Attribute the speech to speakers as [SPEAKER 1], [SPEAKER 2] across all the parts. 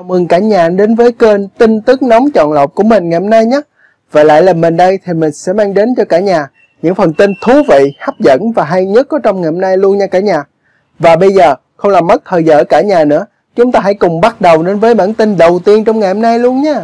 [SPEAKER 1] mừng cả nhà đến với kênh tin tức nóng chọn lọc của mình ngày hôm nay nhé. Và lại là mình đây thì mình sẽ mang đến cho cả nhà những phần tin thú vị, hấp dẫn và hay nhất có trong ngày hôm nay luôn nha cả nhà. Và bây giờ không làm mất thời giờ cả nhà nữa, chúng ta hãy cùng bắt đầu đến với bản tin đầu tiên trong ngày hôm nay luôn nha.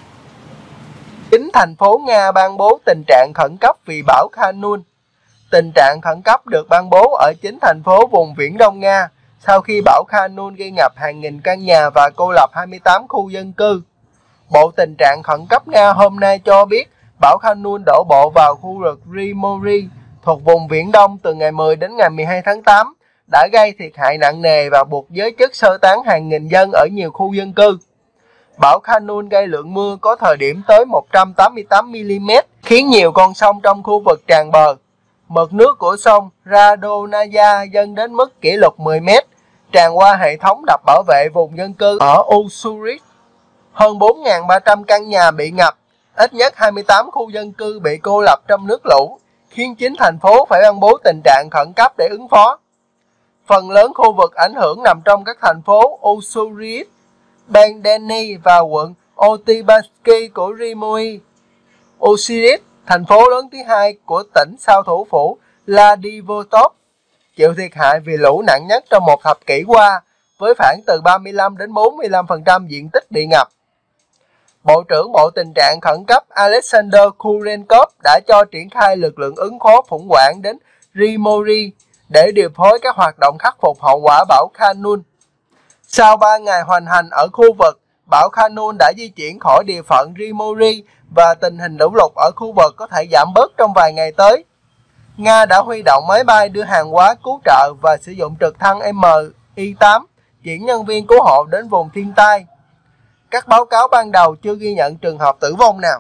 [SPEAKER 1] 9 thành phố Nga ban bố tình trạng khẩn cấp vì bão Khanun. Tình trạng khẩn cấp được ban bố ở 9 thành phố vùng Viễn Đông Nga sau khi bão Khanun gây ngập hàng nghìn căn nhà và cô lập 28 khu dân cư. Bộ Tình trạng khẩn cấp Nga hôm nay cho biết bão Khanun đổ bộ vào khu vực Rimori thuộc vùng Viễn Đông từ ngày 10 đến ngày 12 tháng 8 đã gây thiệt hại nặng nề và buộc giới chức sơ tán hàng nghìn dân ở nhiều khu dân cư. Bão Khanun gây lượng mưa có thời điểm tới 188mm, khiến nhiều con sông trong khu vực tràn bờ. Mực nước của sông Radonaya dâng đến mức kỷ lục 10m, tràn qua hệ thống đập bảo vệ vùng dân cư ở Ussurisk. Hơn 4.300 căn nhà bị ngập, ít nhất 28 khu dân cư bị cô lập trong nước lũ, khiến 9 thành phố phải ban bố tình trạng khẩn cấp để ứng phó. Phần lớn khu vực ảnh hưởng nằm trong các thành phố Ussurisk, bang Deni và quận Otybarsky của Rimoi. Ussurisk, thành phố lớn thứ hai của tỉnh sau thủ phủ Vladivostok, chịu thiệt hại vì lũ nặng nhất trong một thập kỷ qua, với khoảng từ 35 đến 45% diện tích bị ngập. Bộ trưởng Bộ Tình trạng khẩn cấp Alexander Kurenkov đã cho triển khai lực lượng ứng phó khủng hoảng đến Rimori để điều phối các hoạt động khắc phục hậu quả bão Khanun. Sau 3 ngày hoành hành ở khu vực, bão Khanun đã di chuyển khỏi địa phận Rimori và tình hình lũ lụt ở khu vực có thể giảm bớt trong vài ngày tới. Nga đã huy động máy bay đưa hàng hóa cứu trợ và sử dụng trực thăng Mi-8 chuyển nhân viên cứu hộ đến vùng thiên tai. Các báo cáo ban đầu chưa ghi nhận trường hợp tử vong nào.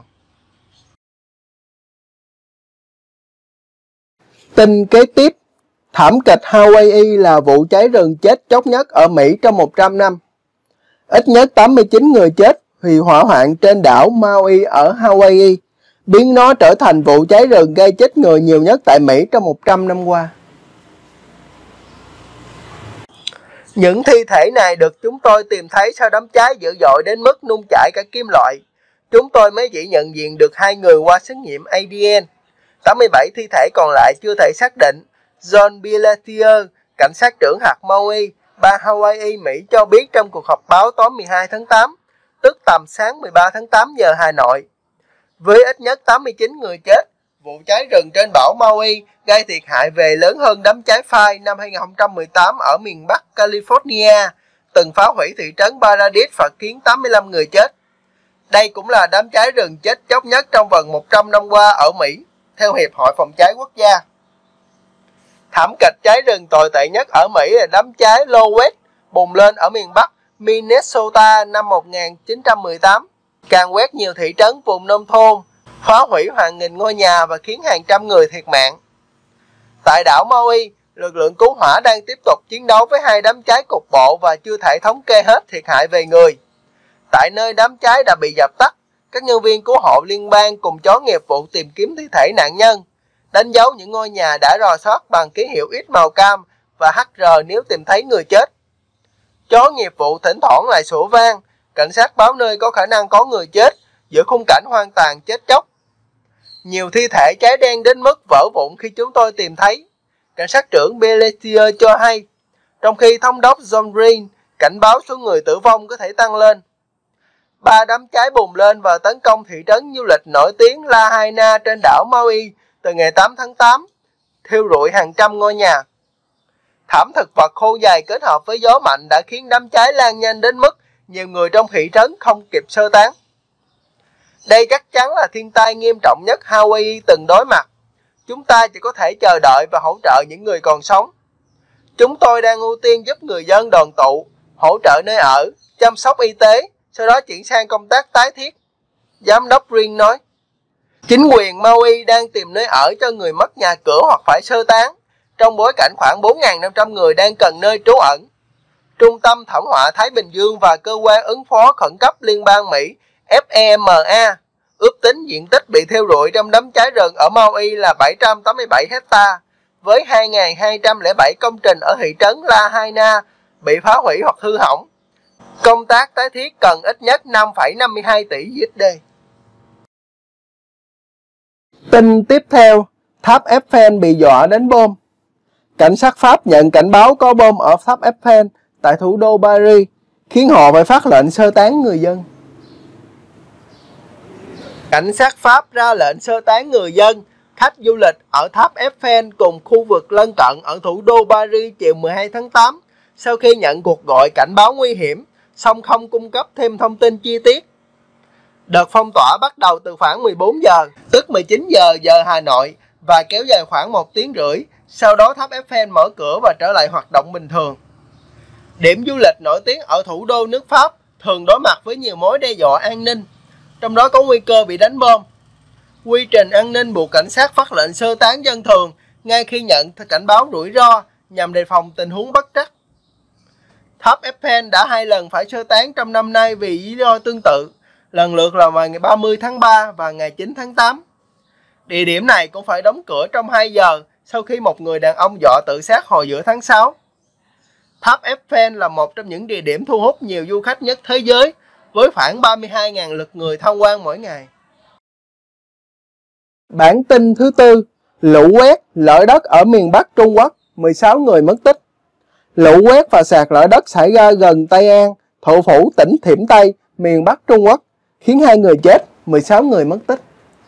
[SPEAKER 1] Tin kế tiếp, thảm kịch Hawaii là vụ cháy rừng chết chóc nhất ở Mỹ trong 100 năm. Ít nhất 89 người chết vì hỏa hoạn trên đảo Maui ở Hawaii, biến nó trở thành vụ cháy rừng gây chết người nhiều nhất tại Mỹ trong 100 năm qua. Những thi thể này được chúng tôi tìm thấy sau đám cháy dữ dội đến mức nung chảy cả kim loại. Chúng tôi mới chỉ nhận diện được 2 người qua xét nghiệm ADN. 87 thi thể còn lại chưa thể xác định. John Pelletier, cảnh sát trưởng hạt Maui, bang Hawaii, Mỹ cho biết trong cuộc họp báo tối 12 tháng 8, tức tầm sáng 13 tháng 8 giờ Hà Nội. Với ít nhất 89 người chết, vụ cháy rừng trên đảo Maui gây thiệt hại về lớn hơn đám cháy Fire năm 2018 ở miền Bắc California, từng phá hủy thị trấn Paradise và khiến 85 người chết. Đây cũng là đám cháy rừng chết chóc nhất trong vòng 100 năm qua ở Mỹ, theo Hiệp hội Phòng cháy Quốc gia. Thảm kịch cháy rừng tồi tệ nhất ở Mỹ là đám cháy Lowell bùng lên ở miền Bắc Minnesota năm 1918, càn quét nhiều thị trấn vùng nông thôn, phá hủy hàng nghìn ngôi nhà và khiến hàng trăm người thiệt mạng. Tại đảo Maui, lực lượng cứu hỏa đang tiếp tục chiến đấu với 2 đám cháy cục bộ và chưa thể thống kê hết thiệt hại về người. Tại nơi đám cháy đã bị dập tắt, các nhân viên cứu hộ liên bang cùng chó nghiệp vụ tìm kiếm thi thể nạn nhân, đánh dấu những ngôi nhà đã rò sót bằng ký hiệu X màu cam và HR nếu tìm thấy người chết. Chó nghiệp vụ thỉnh thoảng lại sủa vang, cảnh sát báo nơi có khả năng có người chết giữa khung cảnh hoang tàn chết chóc. Nhiều thi thể cháy đen đến mức vỡ vụn khi chúng tôi tìm thấy, cảnh sát trưởng Pelletier cho hay, trong khi thống đốc John Green cảnh báo số người tử vong có thể tăng lên. 3 đám cháy bùng lên và tấn công thị trấn du lịch nổi tiếng Lahaina trên đảo Maui từ ngày 8 tháng 8, thiêu rụi hàng trăm ngôi nhà. Thảm thực vật khô dày kết hợp với gió mạnh đã khiến đám cháy lan nhanh đến mức nhiều người trong thị trấn không kịp sơ tán. Đây chắc chắn là thiên tai nghiêm trọng nhất Hawaii từng đối mặt. Chúng ta chỉ có thể chờ đợi và hỗ trợ những người còn sống. Chúng tôi đang ưu tiên giúp người dân đoàn tụ, hỗ trợ nơi ở, chăm sóc y tế, sau đó chuyển sang công tác tái thiết, Giám đốc Green nói. Chính quyền Maui đang tìm nơi ở cho người mất nhà cửa hoặc phải sơ tán, trong bối cảnh khoảng 4.500 người đang cần nơi trú ẩn. Trung tâm Thảm họa Thái Bình Dương và Cơ quan ứng phó khẩn cấp Liên bang Mỹ FEMA ước tính diện tích bị thiêu rụi trong đám cháy rừng ở Maui là 787 hecta, với 2.207 công trình ở thị trấn Lahaina bị phá hủy hoặc hư hỏng. Công tác tái thiết cần ít nhất 5,52 tỷ USD. Tin tiếp theo, tháp Eiffel bị dọa đánh bom. Cảnh sát Pháp nhận cảnh báo có bom ở tháp Eiffel tại thủ đô Paris, khiến họ phải phát lệnh sơ tán người dân. Cảnh sát Pháp ra lệnh sơ tán người dân, khách du lịch ở tháp Eiffel cùng khu vực lân cận ở thủ đô Paris chiều 12 tháng 8 sau khi nhận cuộc gọi cảnh báo nguy hiểm, song không cung cấp thêm thông tin chi tiết. Đợt phong tỏa bắt đầu từ khoảng 14 giờ, tức 19 giờ giờ Hà Nội, và kéo dài khoảng 1 tiếng rưỡi. Sau đó tháp Eiffel mở cửa và trở lại hoạt động bình thường. Điểm du lịch nổi tiếng ở thủ đô nước Pháp thường đối mặt với nhiều mối đe dọa an ninh, trong đó có nguy cơ bị đánh bom. Quy trình an ninh buộc cảnh sát phát lệnh sơ tán dân thường ngay khi nhận cảnh báo rủi ro nhằm đề phòng tình huống bất trắc. Tháp Eiffel đã 2 lần phải sơ tán trong năm nay vì lý do tương tự, lần lượt là vào ngày 30 tháng 3 và ngày 9 tháng 8. Địa điểm này cũng phải đóng cửa trong 2 giờ sau khi một người đàn ông dọa tự sát hồi giữa tháng 6. Tháp Eiffel là một trong những địa điểm thu hút nhiều du khách nhất thế giới, với khoảng 32.000 lượt người tham quan mỗi ngày. Bản tin thứ tư, lũ quét, lở đất ở miền Bắc Trung Quốc, 16 người mất tích. Lũ quét và sạt lở đất xảy ra gần Tây An, thủ phủ tỉnh Thiểm Tây, miền Bắc Trung Quốc, khiến 2 người chết, 16 người mất tích.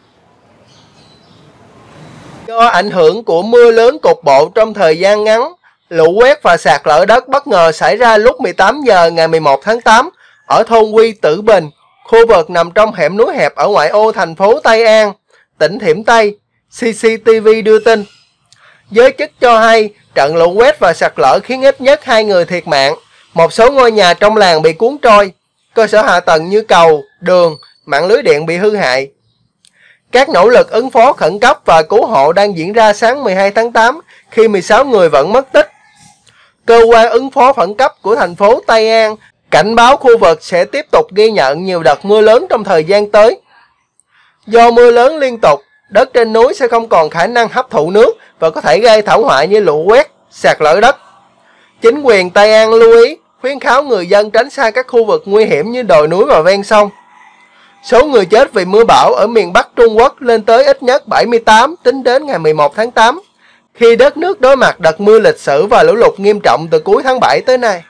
[SPEAKER 1] Do ảnh hưởng của mưa lớn cục bộ trong thời gian ngắn, lũ quét và sạt lở đất bất ngờ xảy ra lúc 18 giờ ngày 11 tháng 8 ở thôn Quy Tử Bình, khu vực nằm trong hẻm núi hẹp ở ngoại ô thành phố Tây An, tỉnh Thiểm Tây, CCTV đưa tin. Giới chức cho hay trận lũ quét và sạt lở khiến ít nhất 2 người thiệt mạng, một số ngôi nhà trong làng bị cuốn trôi, cơ sở hạ tầng như cầu, đường, mạng lưới điện bị hư hại. Các nỗ lực ứng phó khẩn cấp và cứu hộ đang diễn ra sáng 12 tháng 8 khi 16 người vẫn mất tích. Cơ quan ứng phó khẩn cấp của thành phố Tây An cảnh báo khu vực sẽ tiếp tục ghi nhận nhiều đợt mưa lớn trong thời gian tới. Do mưa lớn liên tục, đất trên núi sẽ không còn khả năng hấp thụ nước và có thể gây thảm họa như lũ quét, sạt lở đất. Chính quyền Tây An lưu ý, khuyến kháo người dân tránh xa các khu vực nguy hiểm như đồi núi và ven sông. Số người chết vì mưa bão ở miền Bắc Trung Quốc lên tới ít nhất 78 tính đến ngày 11 tháng 8, khi đất nước đối mặt đợt mưa lịch sử và lũ lụt nghiêm trọng từ cuối tháng 7 tới nay.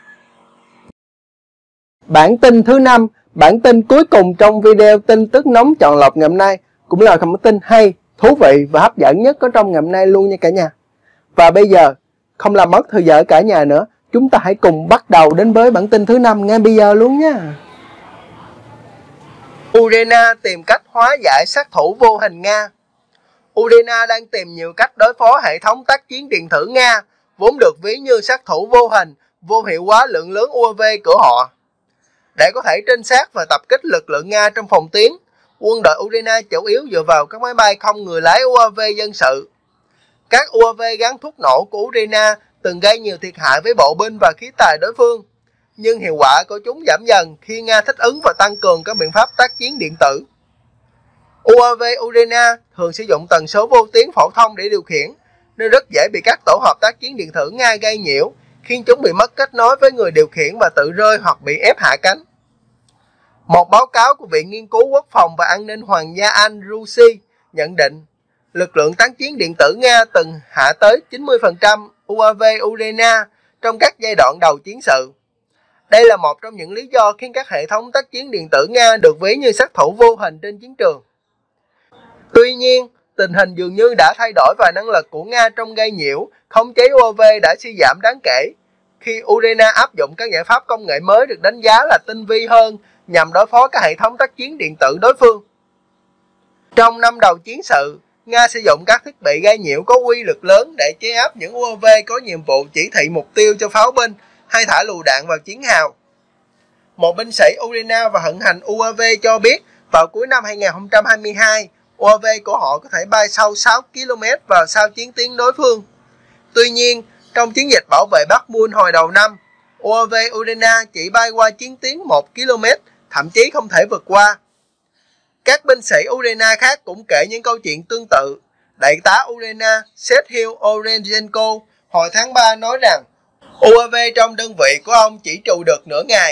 [SPEAKER 1] Bản tin thứ 5, bản tin cuối cùng trong video tin tức nóng chọn lọc ngày hôm nay, cũng là một tin hay, thú vị và hấp dẫn nhất có trong ngày hôm nay luôn nha cả nhà. Và bây giờ, không làm mất thời giờ cả nhà nữa, chúng ta hãy cùng bắt đầu đến với bản tin thứ 5 ngay bây giờ luôn nha. Ukraine tìm cách hóa giải sát thủ vô hình Nga. Ukraine đang tìm nhiều cách đối phó hệ thống tác chiến điện tử Nga, vốn được ví như sát thủ vô hình, vô hiệu hóa lượng lớn UAV của họ. Để có thể trinh sát và tập kích lực lượng Nga trong phòng tuyến, quân đội Ukraine chủ yếu dựa vào các máy bay không người lái UAV dân sự. Các UAV gắn thuốc nổ của Ukraine từng gây nhiều thiệt hại với bộ binh và khí tài đối phương, nhưng hiệu quả của chúng giảm dần khi Nga thích ứng và tăng cường các biện pháp tác chiến điện tử. UAV Ukraine thường sử dụng tần số vô tuyến phổ thông để điều khiển, nên rất dễ bị các tổ hợp tác chiến điện tử Nga gây nhiễu, khiến chúng bị mất kết nối với người điều khiển và tự rơi hoặc bị ép hạ cánh. Một báo cáo của Viện Nghiên cứu Quốc phòng và An ninh Hoàng gia Anh RUSI nhận định, lực lượng tác chiến điện tử Nga từng hạ tới 90% UAV Ukraine trong các giai đoạn đầu chiến sự. Đây là một trong những lý do khiến các hệ thống tác chiến điện tử Nga được ví như sát thủ vô hình trên chiến trường. Tuy nhiên, tình hình dường như đã thay đổi và năng lực của Nga trong gây nhiễu, khống chế UAV đã suy giảm đáng kể, khi Ukraine áp dụng các giải pháp công nghệ mới được đánh giá là tinh vi hơn nhằm đối phó các hệ thống tác chiến điện tử đối phương. Trong năm đầu chiến sự, Nga sử dụng các thiết bị gây nhiễu có uy lực lớn để chế áp những UAV có nhiệm vụ chỉ thị mục tiêu cho pháo binh hay thả lựu đạn vào chiến hào. Một binh sĩ Ukraine và vận hành UAV cho biết vào cuối năm 2022, UAV của họ có thể bay sâu 6 km vào sau chiến tuyến đối phương. Tuy nhiên, trong chiến dịch bảo vệ Bakhmut hồi đầu năm, UAV Ukraine chỉ bay qua chiến tuyến 1 km, thậm chí không thể vượt qua. Các binh sĩ Ukraine khác cũng kể những câu chuyện tương tự. Đại tá Ukraine Serhiy Orenenko hồi tháng 3 nói rằng UAV trong đơn vị của ông chỉ trụ được nửa ngày.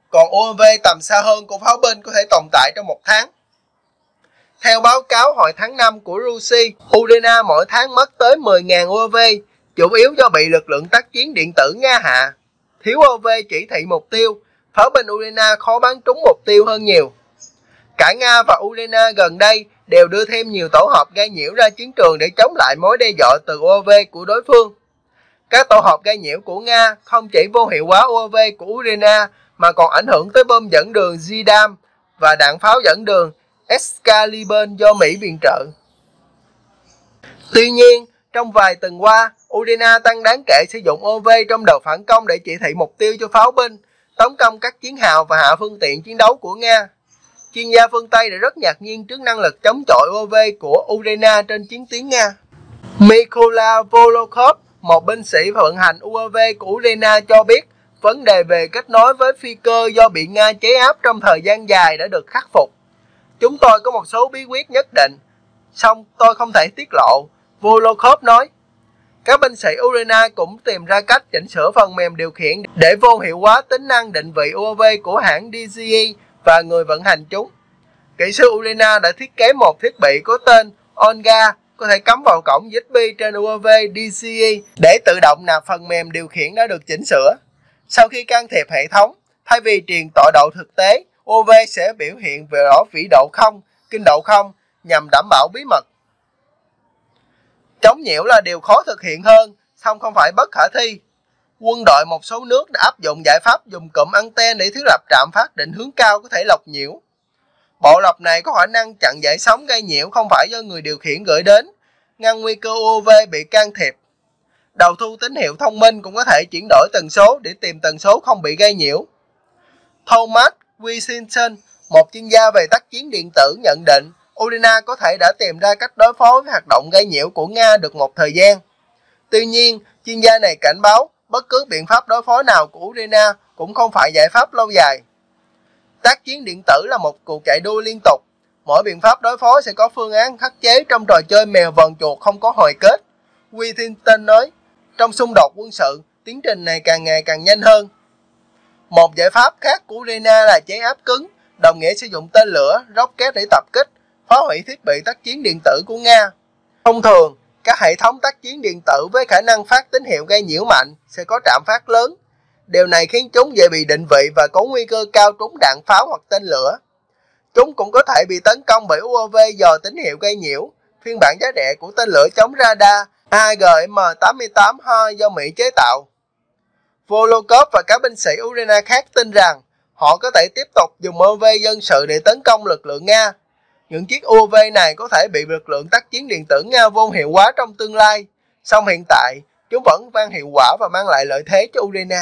[SPEAKER 1] còn UAV tầm xa hơn của pháo binh có thể tồn tại trong 1 tháng. Theo báo cáo hồi tháng 5 của Rusi, Ukraine mỗi tháng mất tới 10.000 UAV, chủ yếu do bị lực lượng tác chiến điện tử Nga hạ. Thiếu UAV chỉ thị mục tiêu, pháo binh Ukraine khó bắn trúng mục tiêu hơn nhiều. Cả Nga và Ukraine gần đây đều đưa thêm nhiều tổ hợp gây nhiễu ra chiến trường để chống lại mối đe dọa từ UAV của đối phương. Các tổ hợp gây nhiễu của Nga không chỉ vô hiệu hóa UAV của Ukraine mà còn ảnh hưởng tới bom dẫn đường JDAM và đạn pháo dẫn đường Excalibur do Mỹ viện trợ. Tuy nhiên, trong vài tuần qua, Ukraine tăng đáng kể sử dụng UAV trong đợt phản công để chỉ thị mục tiêu cho pháo binh, tấn công các chiến hào và hạ phương tiện chiến đấu của Nga. Chuyên gia phương Tây đã rất ngạc nhiên trước năng lực chống chọi UAV của Ukraine trên chiến tuyến Nga. Mykola Volokov, một binh sĩ vận hành UAV của Ukraine cho biết vấn đề về kết nối với phi cơ do bị Nga chế áp trong thời gian dài đã được khắc phục. Chúng tôi có một số bí quyết nhất định, song tôi không thể tiết lộ, Volokov nói. Các binh sĩ Ukraine cũng tìm ra cách chỉnh sửa phần mềm điều khiển để vô hiệu hóa tính năng định vị UAV của hãng DJI và người vận hành chúng. Kỹ sư Ukraine đã thiết kế một thiết bị có tên Olga có thể cắm vào cổng USB trên UAV DJI để tự động nạp phần mềm điều khiển đã được chỉnh sửa. Sau khi can thiệp hệ thống, thay vì truyền tọa độ thực tế, UAV sẽ biểu hiện về rõ vĩ độ không, kinh độ không nhằm đảm bảo bí mật. Chống nhiễu là điều khó thực hiện hơn, song không phải bất khả thi. Quân đội một số nước đã áp dụng giải pháp dùng cụm anten để thiết lập trạm phát định hướng cao có thể lọc nhiễu. Bộ lọc này có khả năng chặn dải sóng gây nhiễu không phải do người điều khiển gửi đến, ngăn nguy cơ UAV bị can thiệp. Đầu thu tín hiệu thông minh cũng có thể chuyển đổi tần số để tìm tần số không bị gây nhiễu. Thomas Wilson, một chuyên gia về tác chiến điện tử, nhận định Ukraine có thể đã tìm ra cách đối phó với hoạt động gây nhiễu của Nga được một thời gian. Tuy nhiên, chuyên gia này cảnh báo bất cứ biện pháp đối phó nào của Ukraine cũng không phải giải pháp lâu dài. Tác chiến điện tử là một cuộc chạy đua liên tục. Mỗi biện pháp đối phó sẽ có phương án khắc chế trong trò chơi mèo vờn chuột không có hồi kết. Wilson nói, trong xung đột quân sự, tiến trình này càng ngày càng nhanh hơn. Một giải pháp khác của Ukraine là chế áp cứng, đồng nghĩa sử dụng tên lửa, rocket để tập kích, phá hủy thiết bị tác chiến điện tử của Nga. Thông thường, các hệ thống tác chiến điện tử với khả năng phát tín hiệu gây nhiễu mạnh sẽ có trạm phát lớn. Điều này khiến chúng dễ bị định vị và có nguy cơ cao trúng đạn pháo hoặc tên lửa. Chúng cũng có thể bị tấn công bởi UAV dò tín hiệu gây nhiễu, phiên bản giá rẻ của tên lửa chống radar AGM-88H do Mỹ chế tạo. Volokov và các binh sĩ Ukraine khác tin rằng họ có thể tiếp tục dùng UAV dân sự để tấn công lực lượng Nga. Những chiếc UAV này có thể bị lực lượng tác chiến điện tử Nga vô hiệu hóa trong tương lai, song hiện tại chúng vẫn mang hiệu quả và mang lại lợi thế cho Ukraine.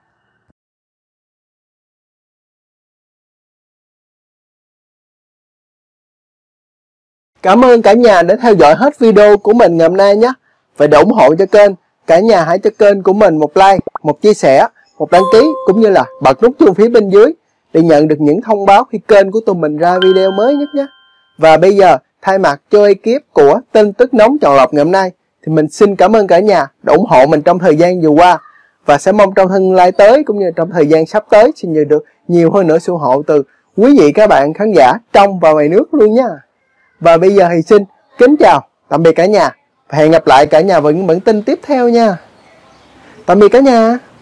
[SPEAKER 1] Cảm ơn cả nhà đã theo dõi hết video của mình ngày hôm nay nhé. Và để ủng hộ cho kênh, cả nhà hãy cho kênh của mình một like, một chia sẻ, một đăng ký cũng như là bật nút chuông phía bên dưới để nhận được những thông báo khi kênh của tụi mình ra video mới nhất nhé. Và bây giờ thay mặt cho ekip của tin tức nóng chọn lọc ngày hôm nay thì mình xin cảm ơn cả nhà đã ủng hộ mình trong thời gian vừa qua và sẽ mong trong tương lai tới cũng như trong thời gian sắp tới xin nhận được nhiều hơn nữa sự ủng hộ từ quý vị các bạn khán giả trong và ngoài nước luôn nha. Và bây giờ thì xin kính chào, tạm biệt cả nhà và hẹn gặp lại cả nhà vào những bản tin tiếp theo nha. Tạm biệt cả nhà.